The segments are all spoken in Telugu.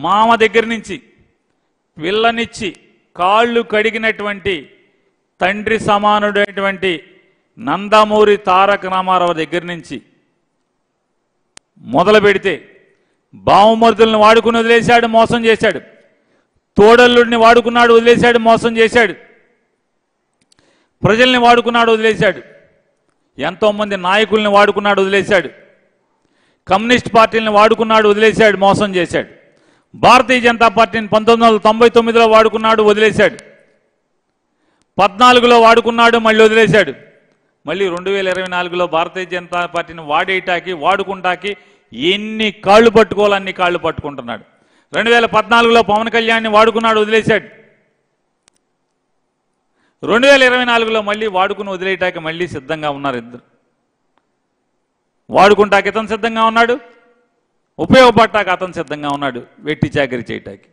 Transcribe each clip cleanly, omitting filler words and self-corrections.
మామ దగ్గర నుంచి పిల్లనిచ్చి కాళ్ళు కడిగినటువంటి తండ్రి సమానుడైనటువంటి నందమూరి తారక రామారావు దగ్గర నుంచి మొదలు పెడితే బావమరుదులను వాడుకుని వదిలేశాడు, మోసం చేశాడు. తోడల్లుడిని వాడుకున్నాడు, వదిలేశాడు, మోసం చేశాడు. ప్రజల్ని వాడుకున్నాడు, వదిలేశాడు. ఎంతోమంది నాయకుల్ని వాడుకున్నాడు, వదిలేశాడు. కమ్యూనిస్ట్ పార్టీలను వాడుకున్నాడు, వదిలేశాడు, మోసం చేశాడు. భారతీయ జనతా పార్టీని 1999లో వాడుకున్నాడు, వదిలేశాడు. 14లో వాడుకున్నాడు, మళ్ళీ వదిలేశాడు. మళ్ళీ 2024లో భారతీయ జనతా పార్టీని వాడేయటానికి వాడుకుంటాకి ఎన్ని కాళ్ళు పట్టుకోవాలి అన్ని కాళ్ళు పట్టుకుంటున్నాడు. 2014లో పవన్ కళ్యాణ్ని వాడుకున్నాడు, వదిలేశాడు. 2024లో మళ్ళీ వాడుకుని వదిలేయటానికి మళ్ళీ సిద్ధంగా ఉన్నారు ఇద్దరు. వాడుకుంటాకి ఇతను సిద్ధంగా ఉన్నాడు, ఉపయోగపడటానికి అతను సిద్ధంగా ఉన్నాడు, వెట్టి చాకరీ చేయటానికి.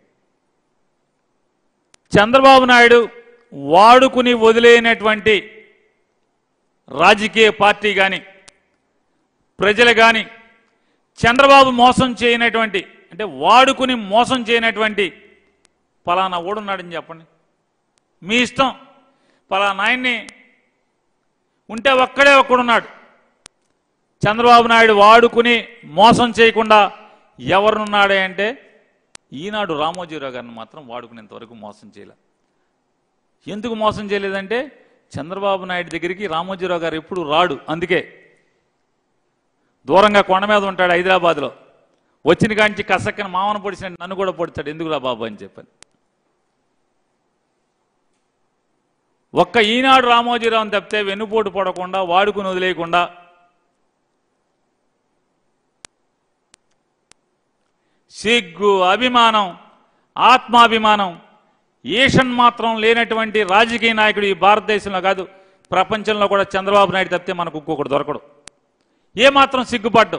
చంద్రబాబు నాయుడు వాడుకుని వదిలేనటువంటి రాజకీయ పార్టీ కానీ ప్రజలు కానీ చంద్రబాబు మోసం చేయనటువంటి, అంటే వాడుకుని మోసం చేయనటువంటి పలానా ఓడున్నాడని చెప్పండి, మీ ఇష్టం. పలానా ఆయన్ని ఉంటే ఒక్కడే ఒక్కడున్నాడు. చంద్రబాబు నాయుడు వాడుకుని మోసం చేయకుండా ఎవరున్నాడే అంటే ఈనాడు రామోజీరావు గారిని మాత్రం వాడుకునేంతవరకు మోసం చేయలే. ఎందుకు మోసం చేయలేదంటే చంద్రబాబు నాయుడు దగ్గరికి రామోజీరావు గారు ఎప్పుడు రాడు, అందుకే దూరంగా కొండ మీద ఉంటాడు హైదరాబాద్లో. వచ్చిన కాంచి కసక్కన మామను పొడిచినట్టు నన్ను కూడా పొడిచాడు, ఎందుకురా బాబు అని చెప్పాను. ఒక్క ఈనాడు రామోజీరావుని తప్పితే వెన్నుపోటు పడకుండా వాడుకుని వదిలేయకుండా సిగ్గు, అభిమానం, ఆత్మాభిమానం, ఈషన్ మాత్రం లేనటువంటి రాజకీయ నాయకుడు ఈ భారతదేశంలో కాదు ప్రపంచంలో కూడా చంద్రబాబు నాయుడు తప్పితే మనకు ఇంకొకటి దొరకడు. ఏమాత్రం సిగ్గుపడ్డు.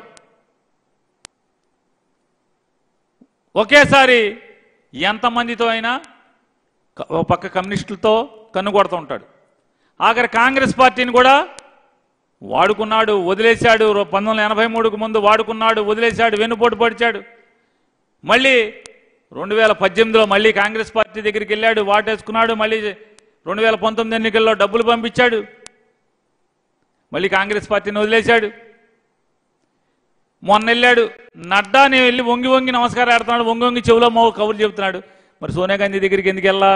ఒకేసారి ఎంతమందితో అయినా ఒక పక్క కమ్యూనిస్టులతో కన్నుకొడుతూ ఉంటాడు. ఆఖరి కాంగ్రెస్ పార్టీని కూడా వాడుకున్నాడు, వదిలేశాడు. 1983కు ముందు వాడుకున్నాడు, వదిలేశాడు, వెన్నుపోటు పడిచాడు. మళ్ళీ 2018లో మళ్ళీ కాంగ్రెస్ పార్టీ దగ్గరికి వెళ్ళాడు, వాటేసుకున్నాడు. మళ్ళీ 2019 ఎన్నికల్లో డబ్బులు పంపించాడు, మళ్ళీ కాంగ్రెస్ పార్టీని వదిలేశాడు. మొన్న వెళ్ళాడు నడ్డాని వెళ్ళి వంగి వంగి నమస్కారం ఆడుతున్నాడు, వంగి వంగి చెవులో మోగు కబుర్లు చెబుతున్నాడు. మరి సోనియా గాంధీ దగ్గరికి ఎందుకు వెళ్ళా,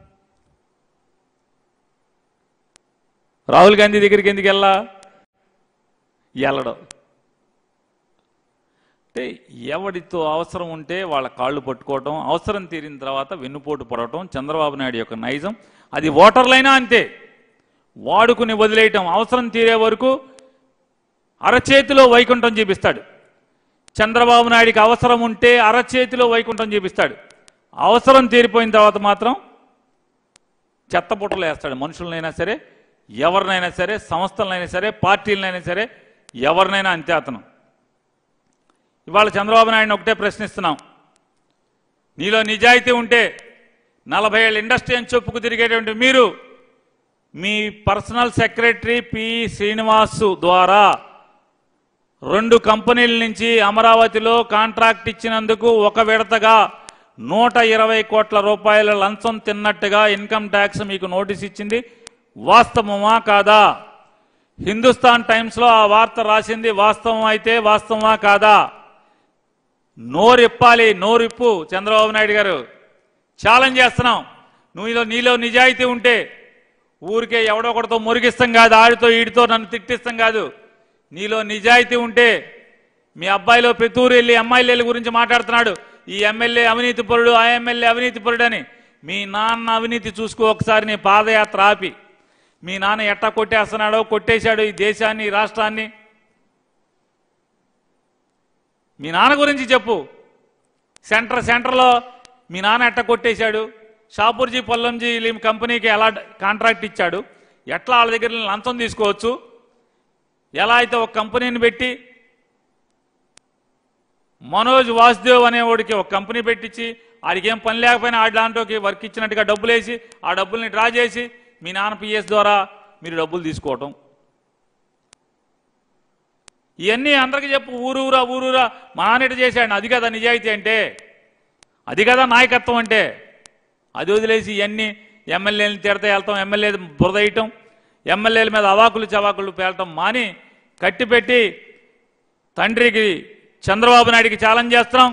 రాహుల్ గాంధీ దగ్గరికి ఎందుకు వెళ్ళా, వెళ్ళడం అంటే ఎవడితో అవసరం ఉంటే వాళ్ళ కాళ్ళు పట్టుకోవటం, అవసరం తీరిన తర్వాత వెన్నుపోటు పడటం చంద్రబాబు నాయుడు యొక్క నైజం. అది ఓటర్లైనా అంతే, వాడుకుని వదిలేయటం. అవసరం తీరే వరకు అరచేతిలో వైకుంఠం చూపిస్తాడు. చంద్రబాబు నాయుడికి అవసరం ఉంటే అరచేతిలో వైకుంఠం చూపిస్తాడు. అవసరం తీరిపోయిన తర్వాత మాత్రం చెత్తపుట్టలు వేస్తాడు. మనుషులనైనా సరే, ఎవరినైనా సరే, సంస్థలనైనా సరే, పార్టీలనైనా సరే, ఎవరినైనా అంతే అతను. ఇవాళ చంద్రబాబు నాయుడిని ఒకటే ప్రశ్నిస్తున్నాం, నీలో నిజాయితీ ఉంటే 40 ఏళ్ళ ఇండస్ట్రీ అని చెప్పుకు తిరిగేటువంటి మీరు మీ పర్సనల్ సెక్రటరీ పి శ్రీనివాసు ద్వారా 2 కంపెనీల నుంచి అమరావతిలో కాంట్రాక్ట్ ఇచ్చినందుకు ఒక విడతగా 120 కోట్ల రూపాయల లంచం తిన్నట్టుగా ఇన్కమ్ ట్యాక్స్ మీకు నోటీస్ ఇచ్చింది, వాస్తవమా కాదా? హిందుస్థాన్ టైమ్స్లో ఆ వార్త రాసింది వాస్తవం అయితే వాస్తవమా కాదా? నోరిప్పాలి, నోరిప్పు చంద్రబాబు నాయుడు గారు. ఛాలెంజ్ చేస్తున్నాం. నీలో నిజాయితీ ఉంటే ఊరికే ఎవడొకటితో మురిగిస్తాం కాదు, ఆడితో ఈడితో నన్ను తిట్టిస్తాం కాదు. నీలో నిజాయితీ ఉంటే మీ అబ్బాయిలో పెత్తూరు వెళ్ళి ఎమ్మెల్యేల గురించి మాట్లాడుతున్నాడు, ఈ ఎమ్మెల్యే అవినీతి పరుడు, ఆ ఎమ్మెల్యే అవినీతి పరుడు అని. మీ నాన్న అవినీతి చూసుకో ఒకసారి. నీ పాదయాత్ర ఆపి మీ నాన్న ఎట్టా కొట్టేస్తున్నాడో, కొట్టేశాడు ఈ దేశాన్ని, ఈ రాష్ట్రాన్ని. మీ నాన్న గురించి చెప్పు. సెంటర్లో మీ నాన్న ఎట్ట కొట్టేశాడు, షాపూర్జీ పల్లంజీ కంపెనీకి ఎలా కాంట్రాక్ట్ ఇచ్చాడు, ఎట్లా వాళ్ళ దగ్గర లంచం తీసుకోవచ్చు, ఎలా అయితే ఒక కంపెనీని పెట్టి మనోజ్ వాసుదేవ్ అనేవాడికి ఒక కంపెనీ పెట్టించి ఆడికి ఏం పని లేకపోయినా ఆడి దాంట్లోకి వర్క్ ఇచ్చినట్టుగా డబ్బులు వేసి ఆ డబ్బుల్ని డ్రా చేసి మీ నాన్న పిఎస్ ద్వారా మీరు డబ్బులు తీసుకోవటం. ఇవన్నీ అందరికీ చెప్పు. ఊరూరా మా నాన్న ఇటు చేశాడు, అది కదా నిజాయితీ అంటే. అది కదా నాయకత్వం అంటే. అది వదిలేసి ఇవన్నీ ఎమ్మెల్యేలను తిడతా వెళ్తాం, ఎమ్మెల్యే బురదయటం, ఎమ్మెల్యేల మీద అవాకులు చవాకులు పేలటం మాని కట్టిపెట్టి తండ్రికి చంద్రబాబు నాయుడికి ఛాలెంజ్ చేస్తున్నాం.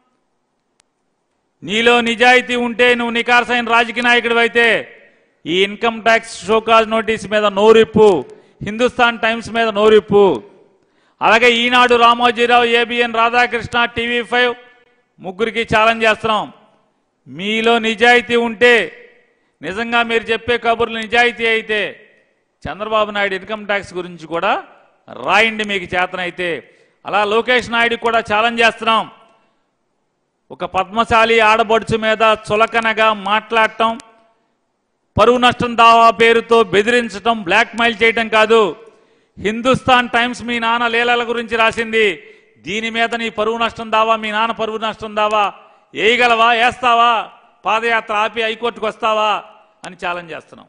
నీలో నిజాయితీ ఉంటే, నువ్వు నికార్సైన రాజకీయ నాయకుడు అయితే ఈ ఇన్కమ్ ట్యాక్స్ షోకాజ్ నోటీస్ మీద నోరిప్పు, హిందుస్థాన్ టైమ్స్ మీద నోరిప్పు. అలాగే ఈనాడు రామోజీరావు, ఏబిఎన్ రాధాకృష్ణ, టీవీ5 ముగ్గురికి ఛాలెంజ్ చేస్తున్నాం. మీలో నిజాయితీ ఉంటే, నిజంగా మీరు చెప్పే కబుర్లు నిజాయితీ అయితే చంద్రబాబు నాయుడు ఇన్కమ్ ట్యాక్స్ గురించి కూడా రాయండి మీకు చేతనైతే. అలా లోకేష్ నాయుడికి కూడా ఛాలెంజ్ చేస్తున్నాం. ఒక పద్మశాలి ఆడబడుచు మీద చులకనగా మాట్లాడటం, పరువు నష్టం దావా పేరుతో బెదిరించడం, బ్లాక్మెయిల్ చేయటం కాదు. హిందుస్థాన్ టైమ్స్ మీ నాన్న లీలల గురించి రాసింది. దీని మీద నీ పరువు నష్టం దావా, మీ నాన్న పరువు నష్టం దావా వేయగలవా, వేస్తావా, పాదయాత్ర ఆపి హైకోర్టుకు వస్తావా అని ఛాలెంజ్ చేస్తున్నాం.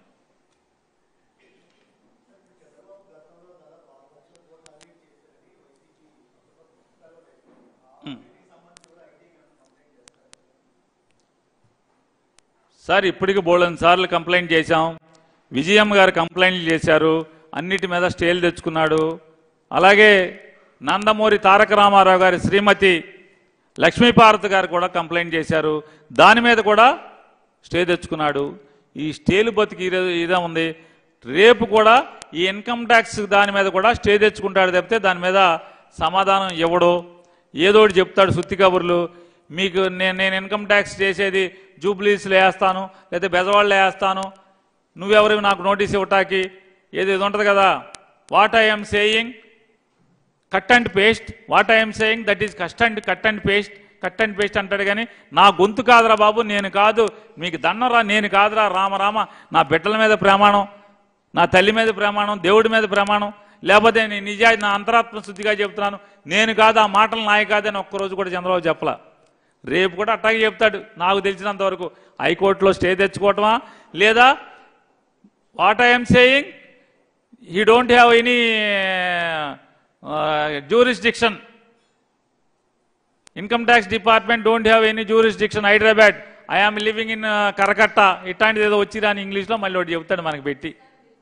సార్ ఇప్పటికి బోల్డెన్ సార్లు కంప్లైంట్ చేశాం. విజయమ్మ గారు కంప్లైంట్లు చేశారు, అన్నిటి మీద స్టేలు తెచ్చుకున్నాడు. అలాగే నందమూరి తారక రామారావు గారి శ్రీమతి లక్ష్మీపార్వతి గారు కూడా కంప్లైంట్ చేశారు, దాని మీద కూడా స్టే తెచ్చుకున్నాడు. ఈ స్టేలు బతికి ఇదే ఉంది. రేపు కూడా ఈ ఇన్కమ్ ట్యాక్స్ దాని మీద కూడా స్టే తెచ్చుకుంటాడు తప్పితే దాని మీద సమాధానం ఇవ్వడు. ఏదోటి చెప్తాడు సుత్తి కబుర్లు. మీకు నేను ఇన్కమ్ ట్యాక్స్ చేసేది జూబ్లీస్లో వేస్తాను, లేదా బెజవాడలో వేస్తాను, నువ్వెవరివి నాకు నోటీస్ ఇవ్వటానికి, ఏది ఉంటుంది కదా. What I'm saying cut and paste, what I'm saying that is cut and paste అంటాడు. కానీ నా గొంతు కాదురా బాబు, నేను కాదు, మీకు దన్నరా, నేను కాదురా, రామరామ, నా బిడ్డల మీద ప్రమాణం, నా తల్లి మీద ప్రమాణం, దేవుడి మీద ప్రమాణం, లేకపోతే నేను నిజాయితీ నా అంతరాత్మ శుద్ధిగా చెప్తున్నాను, నేను కాదు, ఆ మాటలు నాయ కాదని ఒక్కరోజు కూడా చంద్రబాబు చెప్పలా. రేపు కూడా అట్టాగే చెప్తాడు. నాకు తెలిసినంత వరకు హైకోర్టులో స్టే తెచ్చుకోవటమా, లేదా what I'm saying he don't have any jurisdiction, income tax department don't have any jurisdiction, Hyderabad, I am living in Karakatta, ఇట్లాంటిది ఏదో వచ్చి రాని ఇంగ్లీష్లో మళ్ళీ ఒకటి చెప్తాడు మనకి పెట్టి.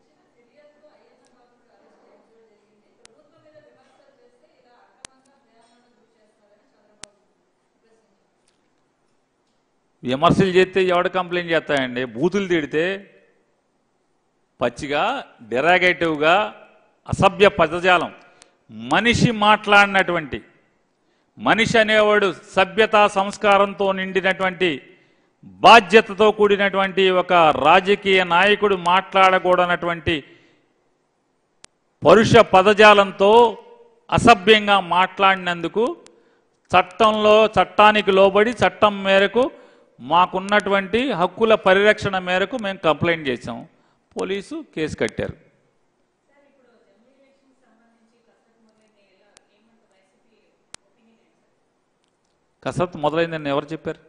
విమర్శలు చేస్తే ఎవడు కంప్లైంట్ చేస్తాయండి? బూతులు తిడితే పచ్చిగా డెరాగేటివ్గా అసభ్య పదజాలం, మనిషి మాట్లాడినటువంటి, మనిషి అనేవాడు సభ్యత సంస్కారంతో నిండినటువంటి, బాధ్యతతో కూడినటువంటి ఒక రాజకీయ నాయకుడు మాట్లాడకూడనటువంటి పరుష పదజాలంతో అసభ్యంగా మాట్లాడినందుకు చట్టానికి లోబడి చట్టం మేరకు మాకున్నటువంటి హక్కుల పరిరక్షణ మేరకు మేము కంప్లైంట్ చేశాం. పోలీసు కేసు కట్టారు. కసరత్తు మొదలైందని ఎవరు చెప్పారు?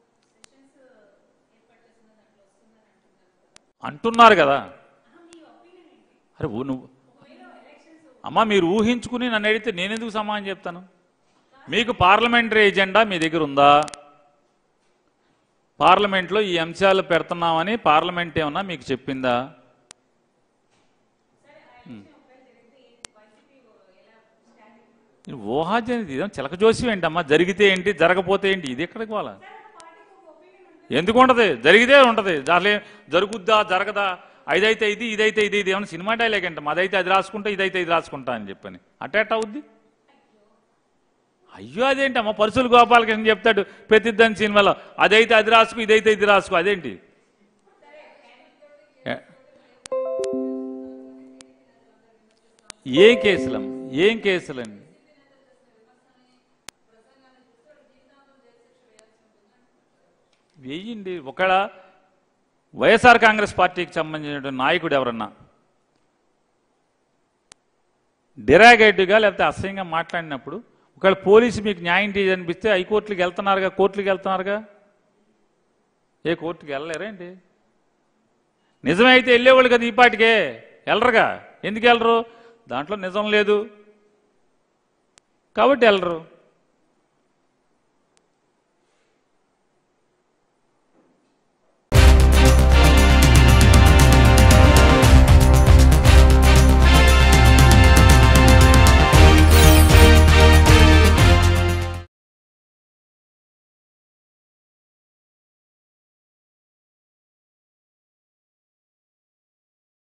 అంటున్నారు కదా. అరే నువ్వు అమ్మా, మీరు ఊహించుకుని నన్ను అడిగితే నేను ఎందుకు సమాధానం చెప్తాను? మీకు పార్లమెంటరీ ఎజెండా మీ దగ్గర ఉందా? పార్లమెంట్లో ఈ అంశాలు పెడుతున్నామని పార్లమెంట్ ఏమన్నా మీకు చెప్పిందా? ఊహాజనిది చిలక జోసి ఏంటమ్మా? జరిగితే ఏంటి, జరగపోతే ఏంటి, ఇది ఎక్కడికి పోవాలా? ఎందుకు ఉంటుంది? జరిగితే ఉంటుంది. దాంట్లో జరుగుద్దా జరగదా, అదైతే ఇది, ఇదైతే ఇది, ఇది ఏమన్నా సినిమా డైలాగ్ అంటాం. అదైతే అది రాసుకుంటా, ఇదైతే ఇది రాసుకుంటా అని చెప్పని అట్టేట అవుద్ది. అయ్యో అదేంటమ్మా, పరుసులు గోపాలకృష్ణ చెప్తాడు ప్రతిదాని సినిమాలో, అదైతే అది రాసుకో, ఇదైతే ఇది రాసుకో, అదేంటి? ఏం కేసులండి? వేయండి. ఒకవేళ వైఎస్ఆర్ కాంగ్రెస్ పార్టీకి సంబంధించిన నాయకుడు ఎవరన్నా డెరాగేటివ్గా లేకపోతే అసహ్యంగా మాట్లాడినప్పుడు ఒకవేళ పోలీసు మీకు న్యాయం చేయనిపిస్తే హైకోర్టులకు వెళ్తున్నారుగా, కోర్టులకు వెళ్తున్నారుగా. ఏ కోర్టుకి వెళ్ళలేరేంటి? నిజమే అయితే వెళ్ళేవాళ్ళు కదా, ఈ పాటికే వెళ్ళరుగా. ఎందుకు వెళ్ళరు? దాంట్లో నిజం లేదు కాబట్టి వెళ్ళరు.